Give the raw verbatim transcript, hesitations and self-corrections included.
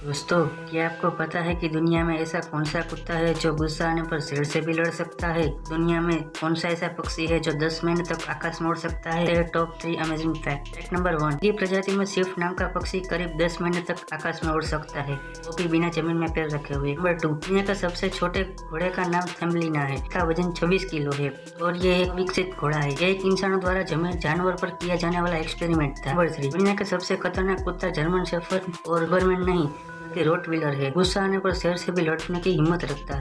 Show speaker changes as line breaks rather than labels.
दोस्तों, क्या आपको पता है कि दुनिया में ऐसा कौन सा कुत्ता है जो गुस्सा आने पर शेर से भी लड़ सकता है? दुनिया में कौन सा ऐसा पक्षी है जो दस महीने तक आकाश में उड़ सकता है? Top three amazing fact. Fact number one, ये प्रजाति में स्विफ्ट नाम का पक्षी करीब दस महीने तक आकाश में उड़ सकता है, वो भी बिना जमीन में पैर रखे हुए। नंबर टू, दुनिया का सबसे छोटे घोड़े का नाम थेम्बलिना है। इसका वजन छब्बीस किलो है और ये एक विकसित घोड़ा है। ये एक इंसानों द्वारा जमीन जानवर पर किया जाने वाला एक्सपेरिमेंट था। नंबर थ्री, दुनिया का सबसे खतरनाक कुत्ता जर्मन शेफर्ड और डोबरमैन नहीं, रोटवीलर है। गुस्सा आने पर शेर से भी लड़ने की हिम्मत रखता है।